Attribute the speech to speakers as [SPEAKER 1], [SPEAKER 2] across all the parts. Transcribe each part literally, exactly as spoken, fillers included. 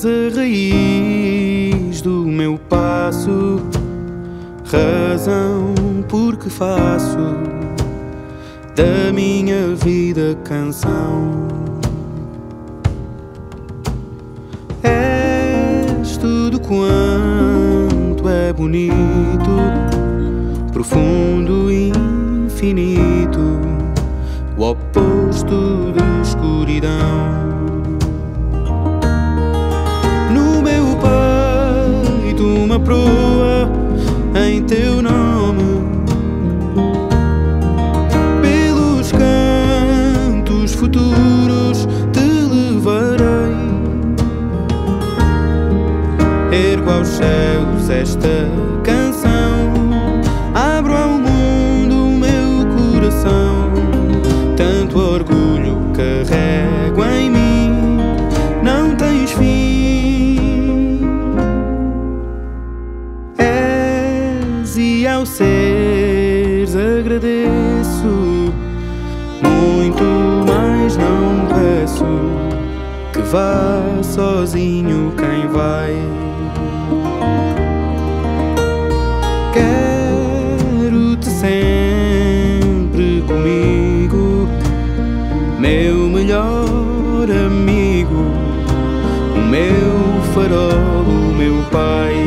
[SPEAKER 1] és a raiz do meu passo, razão porque faço da minha vida canção. És tudo quanto é bonito, profundo e infinito, o oposto de escuridão. No meu peito uma proa em teu nome, pelos cantos futuros te levarei. Ergo aos céus esta canção, abro ao mundo o meu coração. Tanto orgulho carrego em mim, não tens fim. És e ao seres agradeço, muito mais não peço, que vá sozinho quem vai. Quero-te sempre comigo, meu melhor amigo, o meu farol, o meu pai.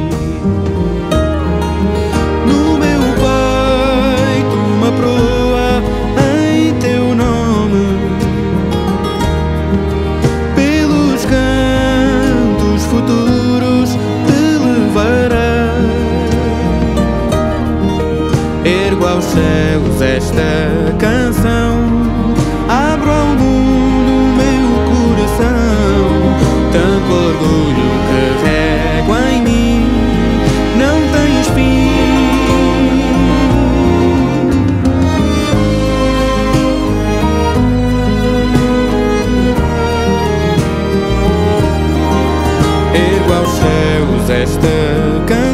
[SPEAKER 1] No meu peito uma proa em teu nome, pelos cantos futuros te levarei. Ergo aos céus esta canção, abro ao mundo o meu coração. Tanto orgulho carrego em mim, não tens fim. Ergo aos céus esta canção,